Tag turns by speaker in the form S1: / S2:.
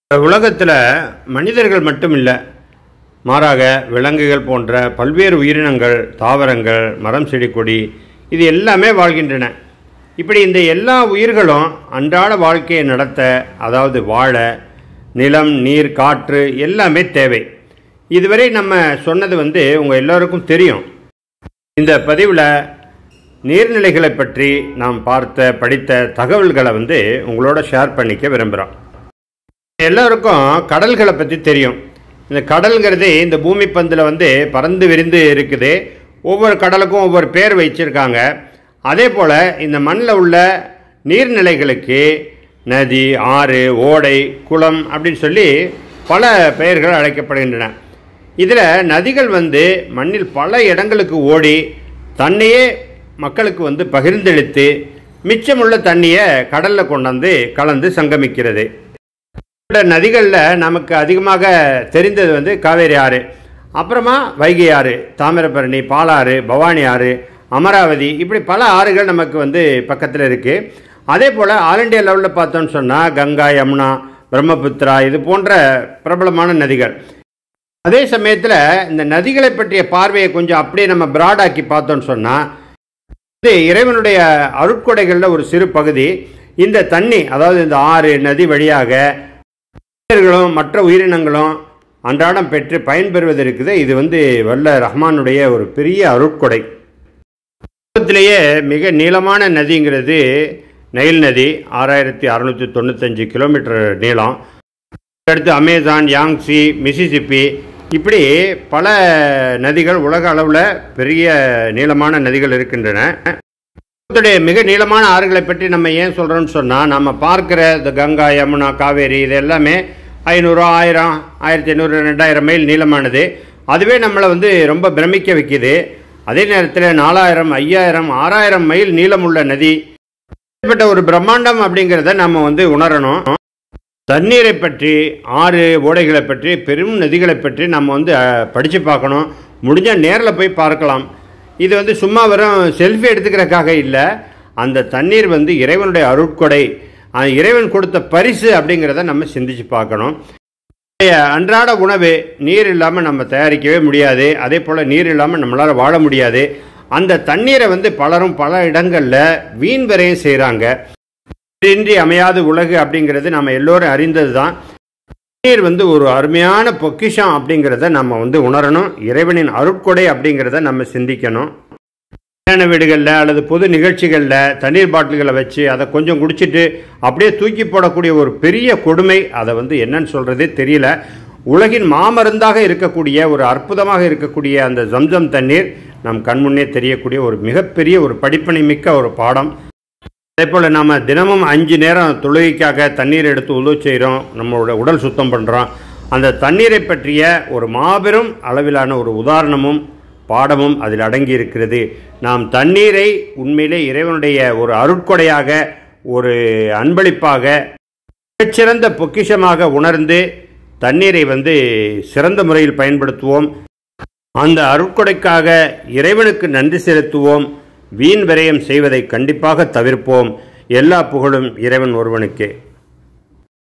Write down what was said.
S1: உலகத்தில் மனிதர்கள் மட்டும் இல்லை, மாறாக விலங்குகள் போன்ற பல்வேறு உயிரினங்கள், தாவரங்கள், மரம், செடி, கொடி இது எல்லாமே வாழ்கின்றன. இப்படி இந்த எல்லா உயிர்களும் அன்றாட வாழ்க்கையை நடத்த, அதாவது வாழ நிலம், நீர், காற்று எல்லாமே தேவை. இதுவரை நம்ம சொன்னது உங்கள் எல்லோருக்கும் தெரியும். இந்த பதிவில் நீர்நிலைகளை பற்றி நாம் பார்த்த படித்த தகவல்களை உங்களோட ஷேர் பண்ணிக்க விரும்புகிறோம். எல்லோருக்கும் கடல்களை பற்றி தெரியும். இந்த கடல்ங்கிறது இந்த பூமி பந்தில் பறந்து விரிந்து இருக்குது. ஒவ்வொரு கடலுக்கும் ஒவ்வொரு பேர் வச்சிருக்காங்க. அதே போல் இந்த மண்ணில் உள்ள நீர்நிலைகளுக்கு நதி, ஆறு, ஓடை, குளம் அப்படின்னு சொல்லி பல பெயர்கள் அழைக்கப்படுகின்றன. இதில் நதிகள் மண்ணில் பல இடங்களுக்கு ஓடி தண்ணியே மக்களுக்கு பகிர்ந்தெடுத்து மிச்சமுள்ள தண்ணியை கடலில் கொண்டாந்து கலந்து சங்கமிக்கிறது. நதிகளில் நமக்கு அதிகமாக தெரிந்தது காவேரி ஆறு, அப்புறமா வைகை ஆறு, தாமிரபரணி, பாலாறு, பவானி ஆறு, அமராவதி, இப்படி பல ஆறுகள் நமக்கு பக்கத்தில் இருக்குது. அதே போல் ஆல் இண்டியா லெவலில் பார்த்தோன்னு சொன்னால் கங்கா, யமுனா, பிரம்மபுத்திரா இது போன்ற பிரபலமான நதிகள். அதே சமயத்தில் இந்த நதிகளை பற்றிய பார்வையை கொஞ்சம் அப்படியே நம்ம பிராடாக்கி பார்த்தோன்னு சொன்னால் இறைவனுடைய அருட்கொடைகளில் ஒரு சிறு பகுதி இந்த தண்ணி, அதாவது இந்த ஆறு, நதி வழியாக மனிதர்களும் மற்ற உயிரினங்களும் அன்றாடம் பெற்று பயன்பெறுவது இருக்குது. இது வல்ல ரஹ்மானுடைய ஒரு பெரிய அருட்கொடை. உலகத்திலேயே மிக நீளமான நதிங்கிறது நைல் நதி, 6695 கிலோமீட்டர் நீளம். அடுத்து அமேசான், யாங்ஸி, மிசிசிப்பி, இப்படி பல நதிகள் உலக அளவில் பெரிய நீளமான நதிகள் இருக்கின்றன. மிக நீளமான ஆறுகளை பற்றி நம்ம ஏன் சொல்கிறோன்னு சொன்னால், நம்ம பார்க்குற இந்த கங்கா, யமுனா, காவேரி இது எல்லாமே 500, 1000, 1500, 2000 மைல் நீளமானது. அதுவே நம்மளை ரொம்ப பிரமிக்க வைக்குது. அதே நேரத்தில் 4000, 5000, 6000 மைல் நீளமுள்ள நதி இப்படிப்பட்ட ஒரு பிரம்மாண்டம் அப்படிங்கிறத நம்ம உணரணும். தண்ணீரை பற்றி, ஆறு, ஓடைகளை பற்றி, பெரும் நதிகளை பற்றி நம்ம படித்து பார்க்கணும். முடிஞ்சால் நேரில் போய் பார்க்கலாம். இது சும்மா வெறும் செல்ஃபி எடுத்துக்கிறதுக்காக இல்லை. அந்த தண்ணீர் இறைவனுடைய அருட்கொடை, இறைவன் கொடுத்த பரிசு அப்படிங்கிறத நம்ம சிந்திச்சு பார்க்கணும். அன்றாட உணவு நீர் இல்லாமல் நம்ம தயாரிக்கவே முடியாது. அதே போல் நீர் இல்லாமல் நம்மளால் வாழ முடியாது. அந்த தண்ணீரை பலரும் பல இடங்களில் வீண் விரயம் செய்கிறாங்க. இன்றி அமையாது உலகு அப்படிங்கிறது நம்ம எல்லோரும் அறிந்தது தான். நீர் ஒரு அருமையான பொக்கிஷம் அப்படிங்கிறத நம்ம உணரணும். இறைவனின் அருட்கொடை அப்படிங்கிறத நம்ம சிந்திக்கணும். கல்யாண வீடுகளில் அல்லது பொது நிகழ்ச்சிகளில் தண்ணீர் பாட்டில்களை வச்சு அதை கொஞ்சம் குடிச்சிட்டு அப்படியே தூக்கி போடக்கூடிய ஒரு பெரிய கொடுமை. அதை என்னன்னு சொல்கிறதே தெரியல. உலகின் மாமருந்தாக இருக்கக்கூடிய ஒரு அற்புதமாக இருக்கக்கூடிய அந்த ஜம்சம் தண்ணீர் நம் கண்முன்னே தெரியக்கூடிய ஒரு மிகப்பெரிய ஒரு படிப்பனை மிக்க ஒரு பாடம். அதே போல் நாம் தினமும் 5 நேரம் தொழுகைக்காக தண்ணீர் எடுத்து உதவி செய்கிறோம். நம்மளோட உடல் சுத்தம் பண்ணுறோம். அந்த தண்ணீரை பற்றிய ஒரு மாபெரும் அளவிலான ஒரு உதாரணமும் பாடமும் அதில் அடங்கி இருக்கிறது. நாம் தண்ணீரை உண்மையிலே இறைவனுடைய ஒரு அருட்கொடையாக, ஒரு அன்பளிப்பாக, மிகச்சிறந்த பொக்கிஷமாக உணர்ந்து தண்ணீரை சிறந்த முறையில் பயன்படுத்துவோம். அந்த அருட்கொடைக்காக இறைவனுக்கு நன்றி செலுத்துவோம். வீண் விரயம் செய்வதை கண்டிப்பாக தவிர்ப்போம். எல்லா புகழும் இறைவன் ஒருவனுக்கே.